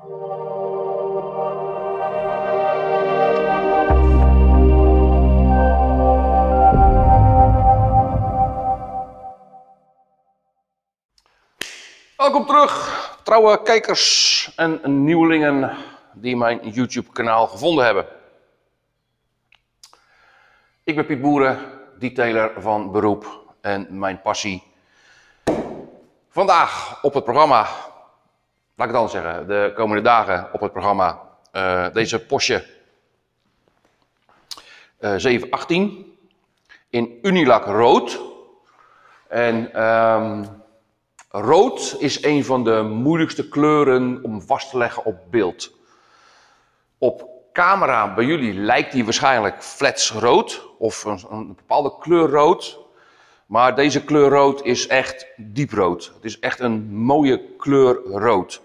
Welkom terug, trouwe kijkers en nieuwelingen die mijn YouTube-kanaal gevonden hebben. Ik ben Piet Boeren, detailer van beroep en mijn passie. Vandaag op het programma, laat ik het anders zeggen, de komende dagen op het programma, deze Porsche 718 in Unilac rood. En rood is een van de moeilijkste kleuren om vast te leggen op beeld. Op camera bij jullie lijkt die waarschijnlijk flats rood of een bepaalde kleur rood. Maar deze kleur rood is echt dieprood. Het is echt een mooie kleur rood.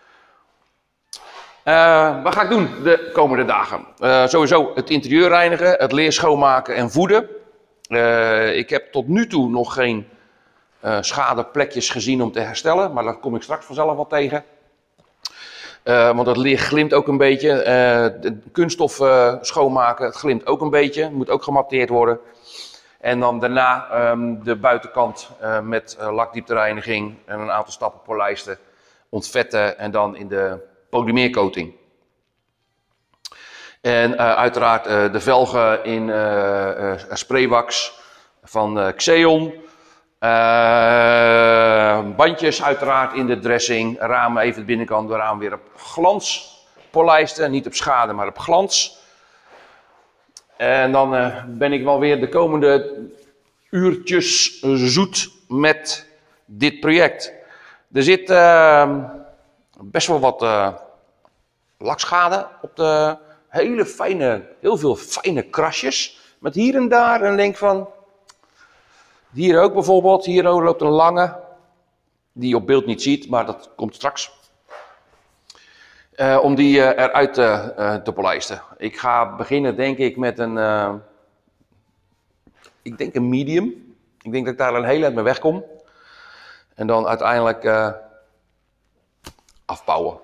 Wat ga ik doen de komende dagen? Sowieso het interieur reinigen, het leer schoonmaken en voeden. Ik heb tot nu toe nog geen schadeplekjes gezien om te herstellen, maar daar kom ik straks vanzelf wel tegen. Want het leer glimt ook een beetje. De kunststof schoonmaken, het glimt ook een beetje. Moet ook gematteerd worden. En dan daarna de buitenkant met lakdieptereiniging en een aantal stappen polijsten, ontvetten en dan in de polymeercoating. En uiteraard de velgen in spraywax van Xeon. Bandjes uiteraard in de dressing, ramen even de binnenkant, de raam weer op glans polijsten, niet op schade maar op glans. En dan ben ik wel weer de komende uurtjes zoet met dit project. Er zit best wel wat lakschade op de heel veel fijne krasjes. Met hier en daar een link van, hier ook bijvoorbeeld, hier loopt een lange, die je op beeld niet ziet, maar dat komt straks. Om die eruit te polijsten. Ik ga beginnen denk ik met een medium. Ik denk dat ik daar een heel eind mee wegkom. En dan uiteindelijk afbouwen.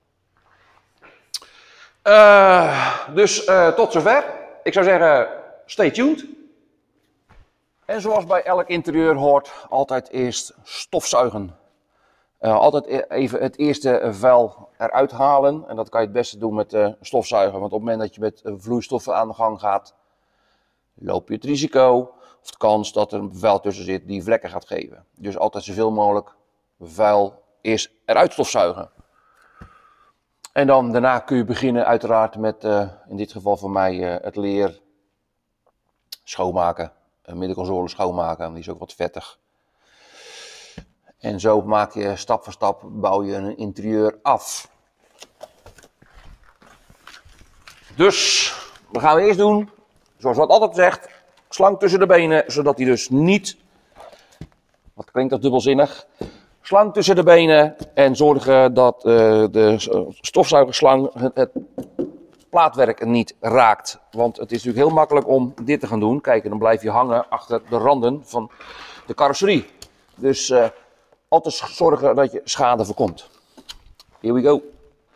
Dus tot zover. Ik zou zeggen, stay tuned. En zoals bij elk interieur hoort, altijd eerst stofzuigen. Altijd even het eerste vuil eruit halen. En dat kan je het beste doen met stofzuigen. Want op het moment dat je met vloeistoffen aan de gang gaat, loop je het risico of de kans dat er een vuil tussen zit die vlekken gaat geven. Dus altijd zoveel mogelijk vuil eerst eruit stofzuigen. En dan daarna kun je beginnen uiteraard met, in dit geval voor mij, het leer schoonmaken. Middenconsole schoonmaken, die is ook wat vettig. En zo maak je stap voor stap, bouw je een interieur af. Dus, wat gaan we eerst doen? Zoals wat altijd zegt, slang tussen de benen, zodat hij dus niet, wat klinkt dat dubbelzinnig, slang tussen de benen en zorgen dat de stofzuigerslang het plaatwerk niet raakt. Want het is natuurlijk heel makkelijk om dit te gaan doen. Kijk, en dan blijf je hangen achter de randen van de carrosserie. Dus altijd zorgen dat je schade voorkomt. Here we go.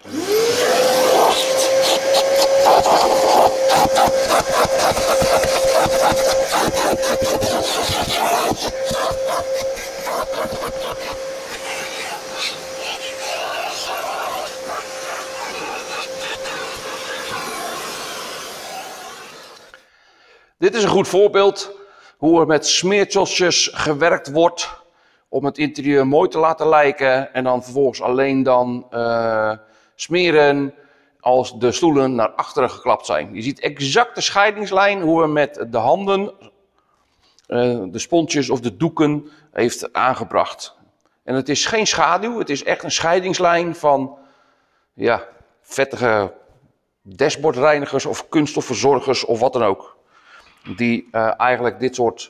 Dit is een goed voorbeeld hoe er met smeertjosjes gewerkt wordt om het interieur mooi te laten lijken en dan vervolgens alleen dan smeren als de stoelen naar achteren geklapt zijn. Je ziet exact de scheidingslijn hoe we met de handen de sponsjes of de doeken heeft aangebracht. En het is geen schaduw, het is echt een scheidingslijn van vettige dashboardreinigers of kunststofverzorgers of wat dan ook. Die eigenlijk dit soort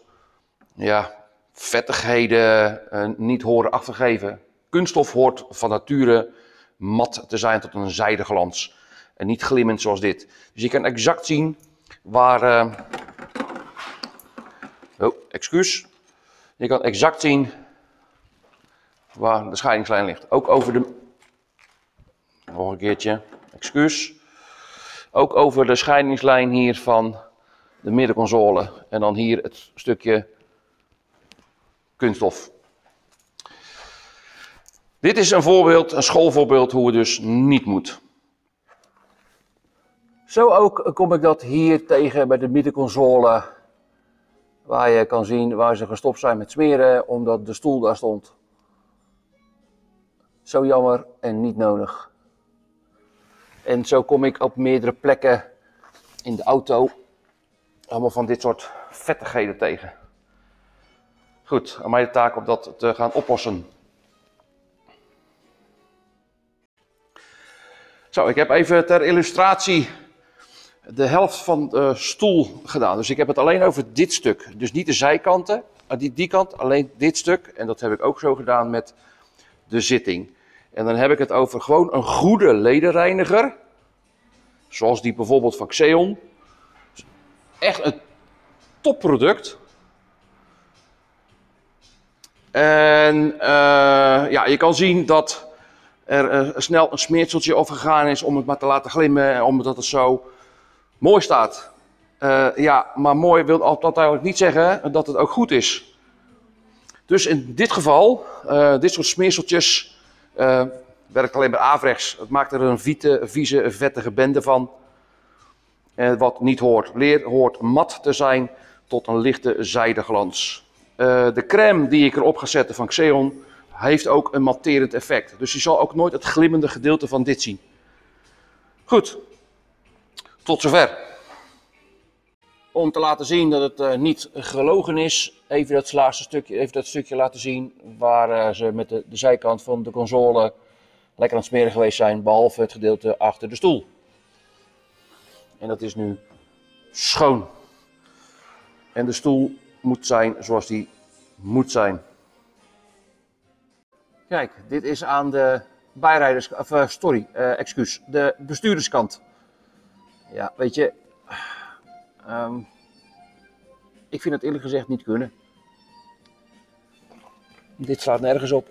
vettigheden niet horen achtergeven. Kunststof hoort van nature mat te zijn tot een zijdeglans. En niet glimmend zoals dit. Dus je kan exact zien waar... Je kan exact zien waar de scheidingslijn ligt. Ook over de... nog een keertje, excuus. Ook over de scheidingslijn hier van de middenconsole. En dan hier het stukje kunststof. Dit is een voorbeeld, een schoolvoorbeeld hoe het dus niet moet. Zo ook kom ik dat hier tegen bij de middenconsole. Waar je kan zien waar ze gestopt zijn met smeren, omdat de stoel daar stond. Zo jammer en niet nodig. En zo kom ik op meerdere plekken in de auto allemaal van dit soort vettigheden tegen. Goed, aan mij de taak om dat te gaan oplossen. Zo, ik heb even ter illustratie de helft van de stoel gedaan. Dus ik heb het alleen over dit stuk. Dus niet de zijkanten, die kant, alleen dit stuk. En dat heb ik ook zo gedaan met de zitting. En dan heb ik het over gewoon een goede ledenreiniger. Zoals die bijvoorbeeld van Xeon. Echt een topproduct. En ja, je kan zien dat er snel een smeerseltje overgegaan is om het maar te laten glimmen. Omdat het zo mooi staat. Ja, maar mooi wil dat eigenlijk niet zeggen dat het ook goed is. Dus in dit geval, dit soort smeerseltjes werkt alleen bij averechts. Het maakt er een vieze, vettige bende van. Wat niet hoort. Leer hoort mat te zijn tot een lichte zijdeglans. De crème die ik erop ga zetten van Xeon heeft ook een matterend effect. Dus je zal ook nooit het glimmende gedeelte van dit zien. Goed, tot zover. Om te laten zien dat het niet gelogen is, even dat stukje laten zien waar ze met de zijkant van de console lekker aan het smeren geweest zijn, behalve het gedeelte achter de stoel. En dat is nu schoon. En de stoel moet zijn zoals die moet zijn. Kijk, dit is aan de bijrijders, de bestuurderskant. Ja, weet je, ik vind het eerlijk gezegd niet kunnen. Dit slaat nergens op.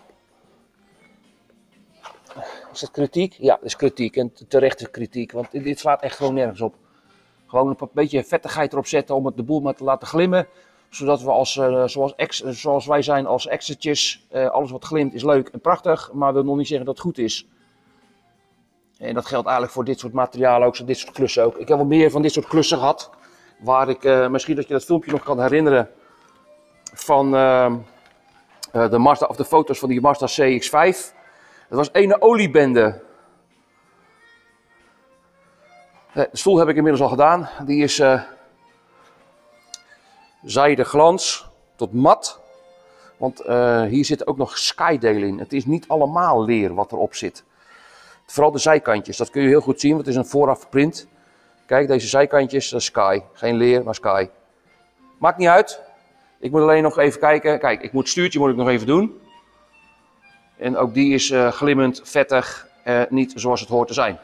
Is dat kritiek? Ja, dat is kritiek en terechte kritiek, want dit slaat echt gewoon nergens op. Gewoon een beetje vettigheid erop zetten om het de boel maar te laten glimmen. Zodat we zoals wij zijn als exertjes, alles wat glimt is leuk en prachtig, maar wil nog niet zeggen dat het goed is. En dat geldt eigenlijk voor dit soort materialen ook, dit soort klussen ook. Ik heb wel meer van dit soort klussen gehad, waar ik, misschien dat je dat filmpje nog kan herinneren, van de Mazda, of de foto's van die Mazda CX-5. Het was ene oliebende. De stoel heb ik inmiddels al gedaan. Die is zijde glans tot mat. Want hier zit ook nog skydale in. Het is niet allemaal leer wat erop zit. Vooral de zijkantjes, dat kun je heel goed zien, want het is een vooraf print. Kijk, deze zijkantjes, dat is sky. Geen leer, maar sky. Maakt niet uit. Ik moet alleen nog even kijken. Kijk, het stuurtje moet ik nog even doen. En ook die is glimmend, vettig, niet zoals het hoort te zijn.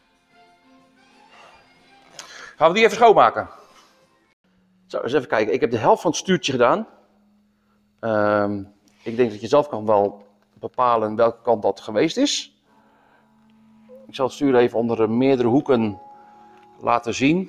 Gaan we die even schoonmaken. Zo, eens even kijken. Ik heb de helft van het stuurtje gedaan. Ik denk dat je zelf kan wel bepalen welke kant dat geweest is. Ik zal het stuur even onder meerdere hoeken laten zien.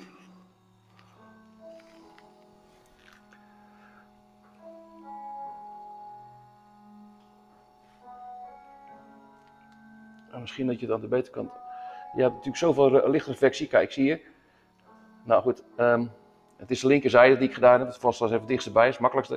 En misschien dat je dan de betere kant... Je hebt natuurlijk zoveel lichtreflectie. Kijk, zie je? Nou goed, het is de linkerzijde die ik gedaan heb. Het vast was even het dichtst bij, is het makkelijkste.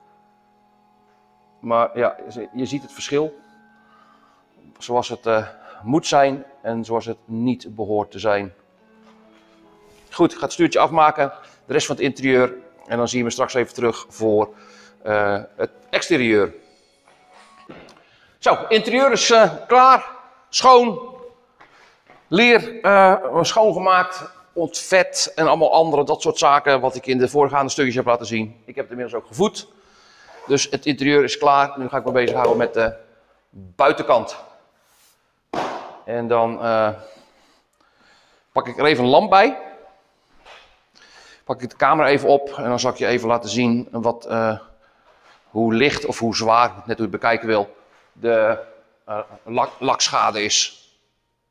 Maar ja, je ziet het verschil. Zoals het moet zijn en zoals het niet behoort te zijn. Goed, ik ga het stuurtje afmaken. De rest van het interieur. En dan zien we straks even terug voor het exterieur. Zo, het interieur is klaar. Schoon. Leer schoongemaakt. Ontvet en allemaal andere dat soort zaken wat ik in de voorgaande stukjes heb laten zien. Ik heb het inmiddels ook gevoed. Dus het interieur is klaar. Nu ga ik me bezighouden met de buitenkant. En dan pak ik er even een lamp bij. Pak ik de camera even op en dan zal ik je even laten zien hoe licht of hoe zwaar, net hoe je het bekijken wil, de lakschade is.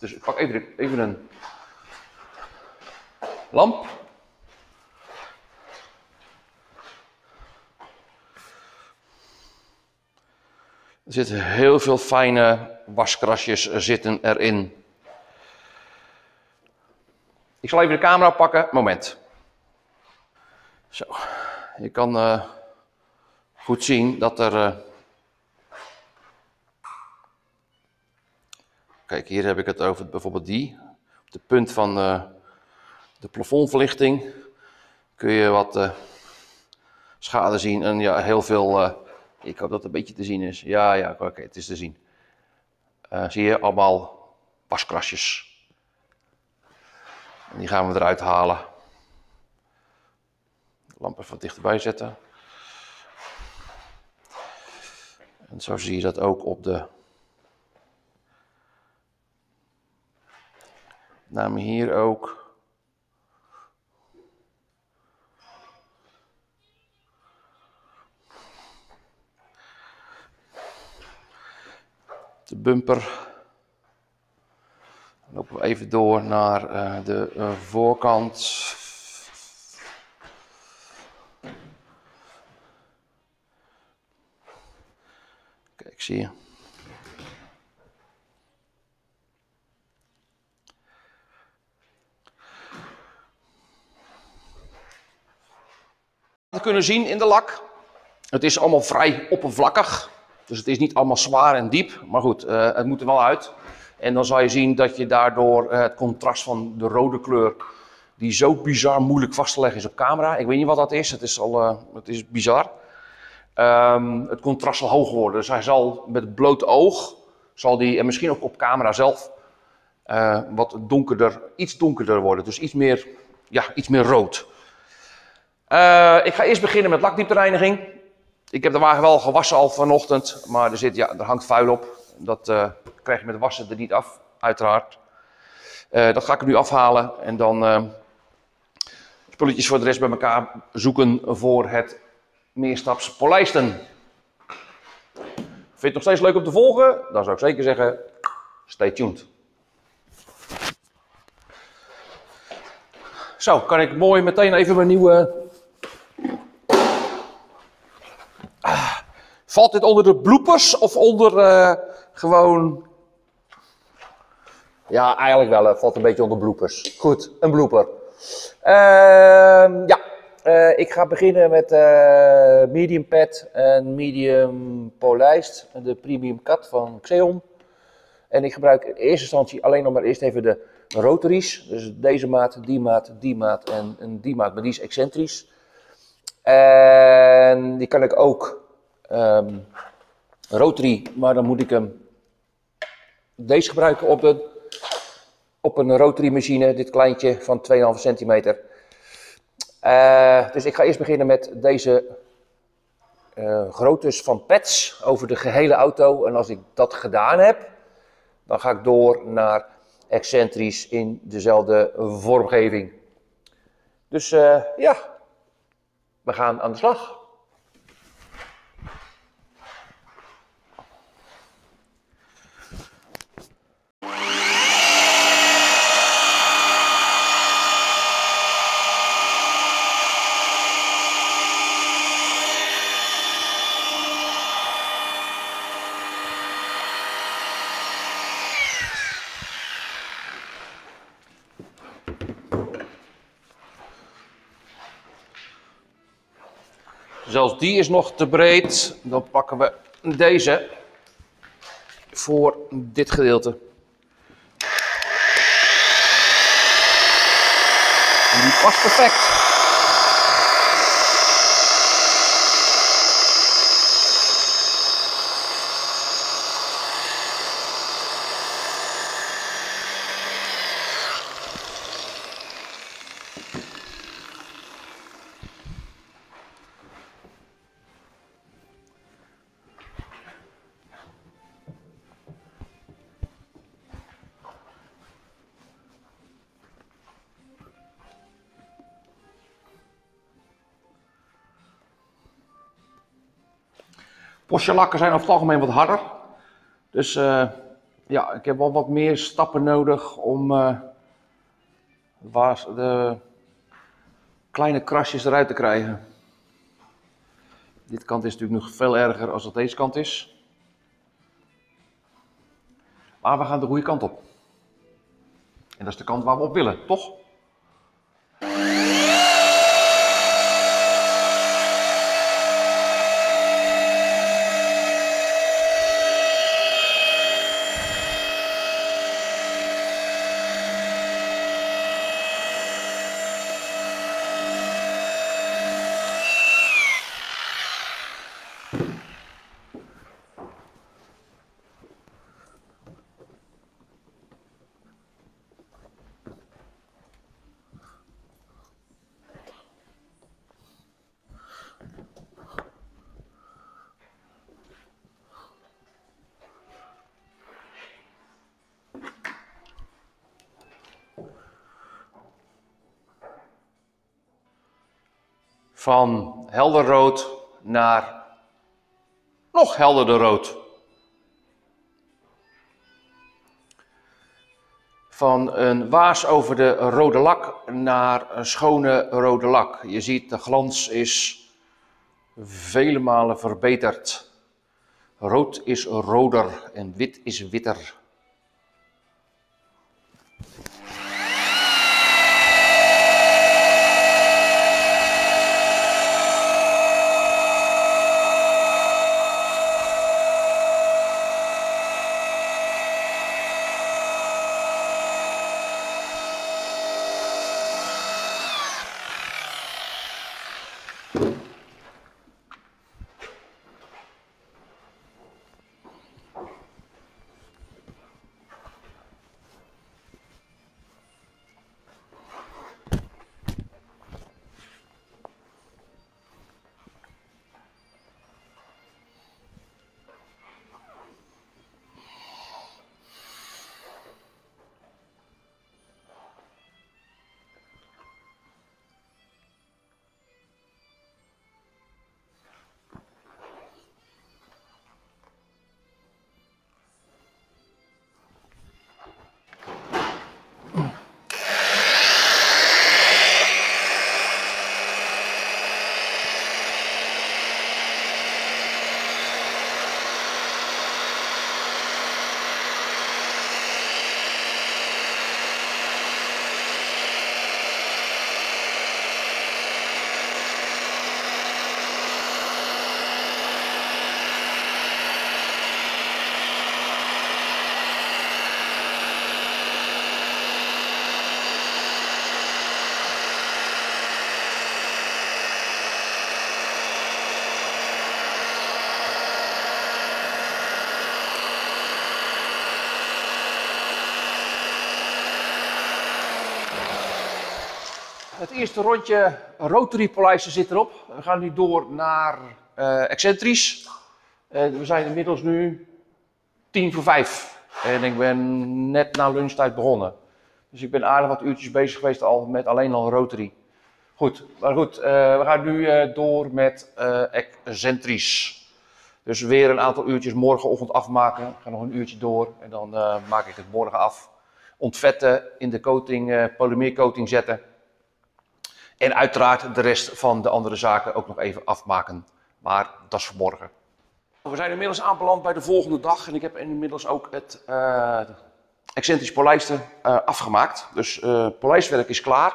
Dus ik pak even een lamp. Er zitten heel veel fijne waskrasjes zitten erin. Ik zal even de camera pakken. Moment. Zo. Je kan goed zien dat er... Kijk, hier heb ik het over bijvoorbeeld die. Op de punt van de plafondverlichting kun je wat schade zien. En ja, heel veel... ik hoop dat het een beetje te zien is. Ja, oké, het is te zien. Zie je, allemaal waskrasjes. En die gaan we eruit halen. De lamp even wat dichterbij zetten. En zo zie je dat ook op de... Naam hier ook. De bumper. Dan lopen we even door naar de voorkant. Kijk, zie je. We kunnen zien in de lak. Het is allemaal vrij oppervlakkig. Dus het is niet allemaal zwaar en diep. Maar goed, het moet er wel uit. En dan zal je zien dat je daardoor het contrast van de rode kleur, die zo bizar moeilijk vast te leggen is op camera. Ik weet niet wat dat is. Het is bizar. Het contrast zal hoog worden. Dus hij zal met het blote oog, en misschien ook op camera zelf, wat donkerder, iets donkerder worden. Dus iets meer rood. Ik ga eerst beginnen met lakdieptereiniging. Ik heb de wagen wel gewassen al vanochtend, maar er hangt vuil op. Dat krijg je met wassen er niet af, uiteraard. Dat ga ik er nu afhalen en dan spulletjes voor de rest bij elkaar zoeken voor het meerstaps polijsten. Vind je het nog steeds leuk om te volgen? Dan zou ik zeker zeggen, stay tuned. Zo, kan ik mooi meteen even mijn nieuwe... Valt dit onder de bloopers of onder gewoon... Ja, eigenlijk wel. Het valt een beetje onder bloopers. Goed, een blooper. Ik ga beginnen met medium pad en medium polijst. De premium cut van Xeon. En ik gebruik in eerste instantie alleen nog maar eerst even de rotaries. Dus deze maat, die maat en die maat. Maar die is excentrisch. En die kan ik ook... rotary, maar dan moet ik hem deze gebruiken op een rotary machine, dit kleintje van 2,5 centimeter. Dus ik ga eerst beginnen met deze groottes van pads over de gehele auto. En als ik dat gedaan heb, dan ga ik door naar excentrisch in dezelfde vormgeving. Dus ja, we gaan aan de slag. Zelfs die is nog te breed. Dan pakken we deze voor dit gedeelte. En die past perfect. Porsche lakken zijn over het algemeen wat harder. Dus Ja, ik heb wel wat meer stappen nodig om de kleine krasjes eruit te krijgen. Dit kant is natuurlijk nog veel erger als dat deze kant is. Maar we gaan de goede kant op. En dat is de kant waar we op willen, toch? Van helder rood naar nog helderder rood. Van een waas over de rode lak naar een schone rode lak. Je ziet, de glans is vele malen verbeterd. Rood is roder en wit is witter. Het eerste rondje rotary polijsten zit erop. We gaan nu door naar excentrisch. We zijn inmiddels nu 4:50 en ik ben net na lunchtijd begonnen. Dus ik ben aardig wat uurtjes bezig geweest al met alleen al rotary. Goed, maar goed, we gaan nu door met excentrisch. Dus weer een aantal uurtjes morgenochtend afmaken. Ik ga nog een uurtje door en dan maak ik het morgen af. Ontvetten, in de coating, polymeercoating zetten. En uiteraard de rest van de andere zaken ook nog even afmaken. Maar dat is voor morgen. We zijn inmiddels aanbeland bij de volgende dag. En ik heb inmiddels ook het excentrisch polijsten afgemaakt. Dus polijstwerk is klaar.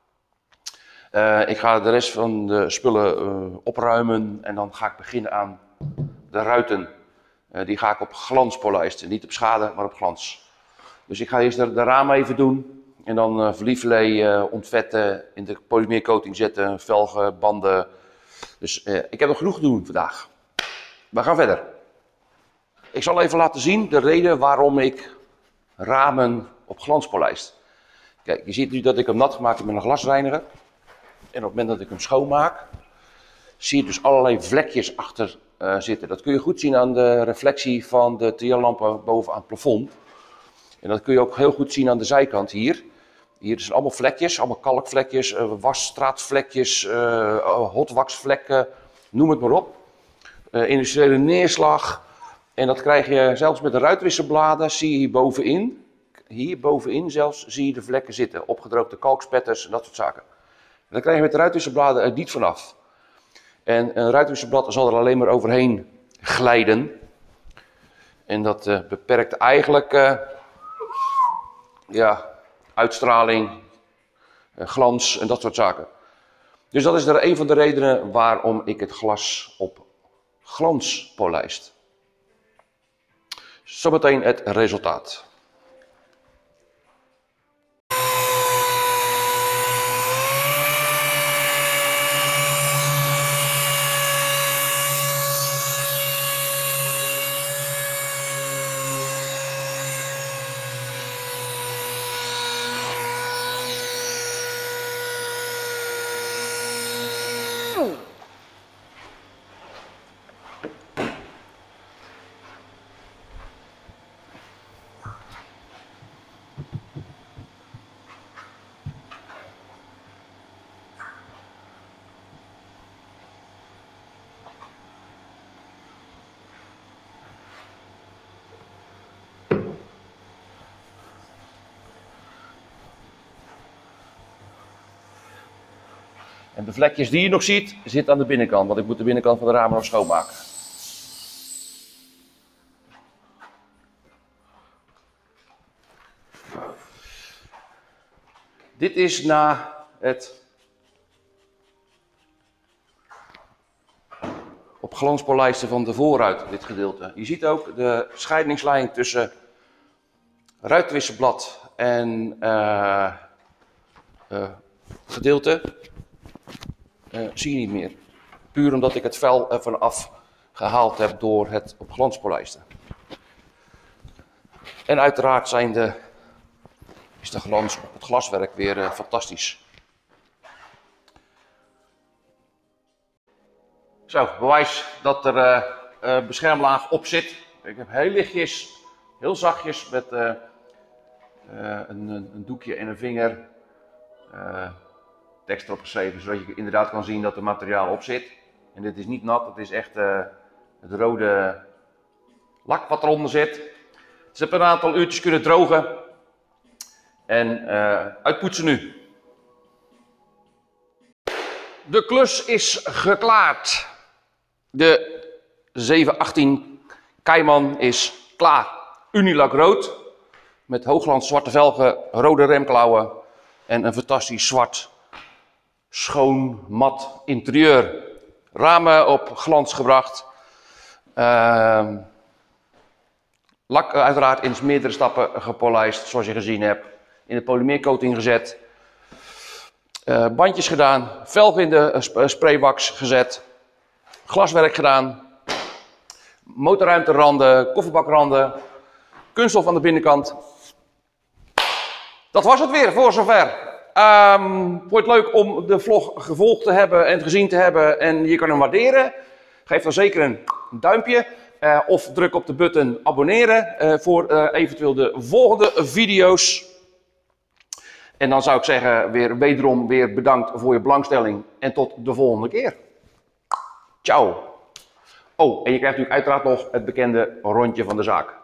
Ik ga de rest van de spullen opruimen. En dan ga ik beginnen aan de ruiten. Die ga ik op glans polijsten. Niet op schade, maar op glans. Dus ik ga eerst de ramen even doen. En dan verlieflee ontvetten, in de polymeercoating zetten, velgen, banden. Dus ik heb nog genoeg te doen vandaag. We gaan verder. Ik zal even laten zien de reden waarom ik ramen op glans polijst. Kijk, je ziet nu dat ik hem nat gemaakt heb met een glasreiniger. En op het moment dat ik hem schoonmaak, zie je dus allerlei vlekjes achter zitten. Dat kun je goed zien aan de reflectie van de trialampen boven aan het plafond. En dat kun je ook heel goed zien aan de zijkant hier. Hier zijn allemaal vlekjes, allemaal kalkvlekjes, wasstraatvlekjes, hotwaxvlekken, noem het maar op. Industriële neerslag En dat krijg je zelfs met de ruitwisselbladen, zie je hier bovenin zelfs, zie je de vlekken zitten. Opgedroogde kalkspetters en dat soort zaken. En dan krijg je met de ruitwisselbladen er niet vanaf. En een ruitwisselblad zal er alleen maar overheen glijden. En dat beperkt eigenlijk ja, uitstraling, glans en dat soort zaken. Dus dat is er een van de redenen waarom ik het glas op glans polijst. Zometeen het resultaat. En de vlekjes die je nog ziet, zitten aan de binnenkant, want ik moet de binnenkant van de ramen nog schoonmaken. Dit is na het op glans polijsten van de voorruit, dit gedeelte. Je ziet ook de scheidingslijn tussen ruitwisselblad en gedeelte. Zie je niet meer. Puur omdat ik het vel er vanaf gehaald heb door het op glans polijsten. En uiteraard is de glans op het glaswerk weer fantastisch. Zo, bewijs dat er beschermlaag op zit. Ik heb heel lichtjes, heel zachtjes met een doekje en een vinger tekst erop geschreven, zodat je inderdaad kan zien dat er materiaal op zit. En dit is niet nat, het is echt het rode lak wat eronder zit. Ze hebben een aantal uurtjes kunnen drogen en uitpoetsen nu. De klus is geklaard. De 718 Cayman is klaar. Unilac rood met hoogglans zwarte velgen, rode remklauwen en een fantastisch zwart, schoon, mat interieur. Ramen op glans gebracht. Lak uiteraard in meerdere stappen gepolijst, zoals je gezien hebt. In de polymeercoating gezet. Bandjes gedaan. Velgen in de spraywax gezet. Glaswerk gedaan. Motorruimteranden, koffiebakranden. Kunststof aan de binnenkant. Dat was het weer voor zover. Vond je het leuk om de vlog gevolgd te hebben en gezien te hebben en je kan hem waarderen? Geef dan zeker een duimpje of druk op de button abonneren voor eventueel de volgende video's. En dan zou ik zeggen wederom bedankt voor je belangstelling en tot de volgende keer. Ciao. Oh, en je krijgt natuurlijk uiteraard nog het bekende rondje van de zaak.